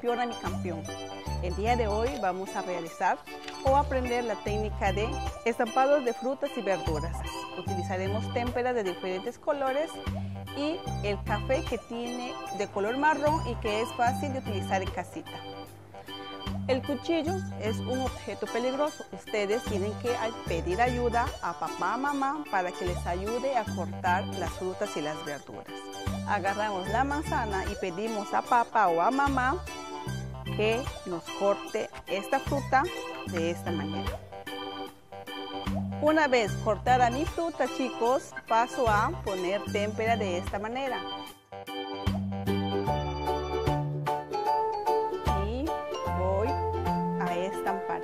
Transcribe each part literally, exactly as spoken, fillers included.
campeona, mi campeón. El día de hoy vamos a realizar o aprender la técnica de estampados de frutas y verduras. Utilizaremos témperas de diferentes colores y el café que tiene de color marrón y que es fácil de utilizar en casita. El cuchillo es un objeto peligroso. Ustedes tienen que pedir ayuda a papá, mamá para que les ayude a cortar las frutas y las verduras. Agarramos la manzana y pedimos a papá o a mamá que nos corte esta fruta de esta manera. Una vez cortada mi fruta, chicos, paso a poner témpera de esta manera. Y voy a estampar.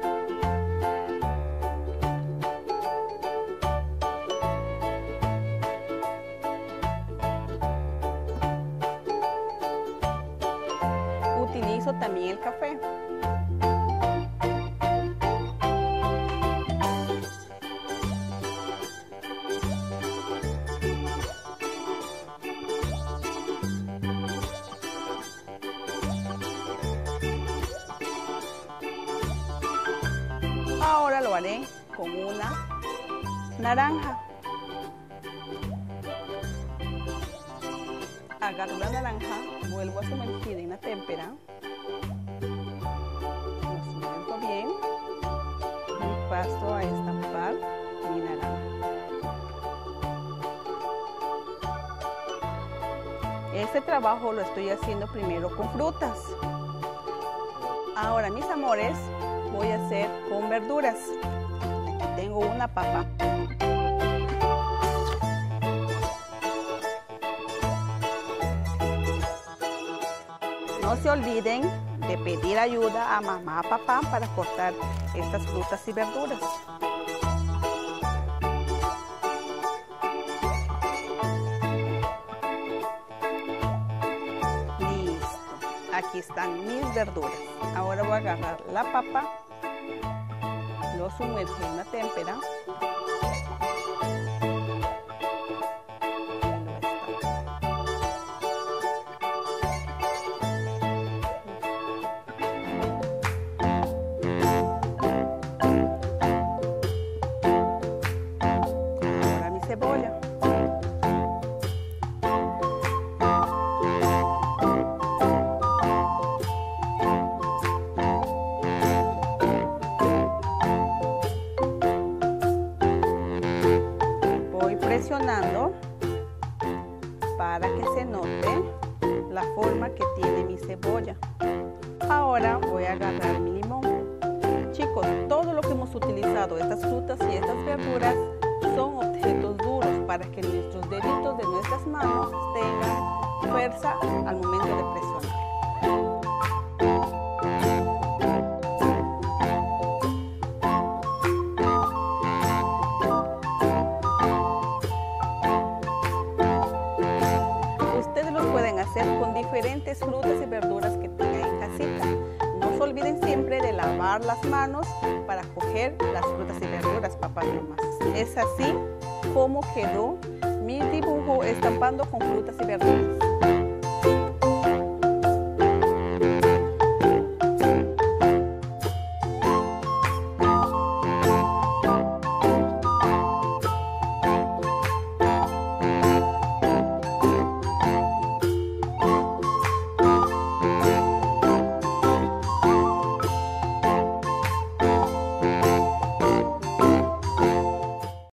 Utilizo también el café. Ahora lo haré con una naranja. Agarro la naranja, vuelvo a sumergir en la témpera. Lo sumerjo bien y paso a estampar mi naranja. Este trabajo lo estoy haciendo primero con frutas. Ahora, mis amores, voy a hacer con verduras. Aquí tengo una papa. No se olviden de pedir ayuda a mamá, papá para cortar estas frutas y verduras. Listo. Aquí están mis verduras. Ahora voy a agarrar la papa, lo sumerjo en la témpera. Ahora mi cebolla. Presionando para que se note la forma que tiene mi cebolla. Ahora voy a agarrar mi limón. Chicos, todo lo que hemos utilizado, estas frutas y estas verduras, son objetos duros para que nuestros deditos de nuestras manos tengan fuerza al momento de presionar. Con diferentes frutas y verduras que tengan en casita. No se olviden siempre de lavar las manos para coger las frutas y verduras, papá y mamá. Es así como quedó mi dibujo estampando con frutas y verduras.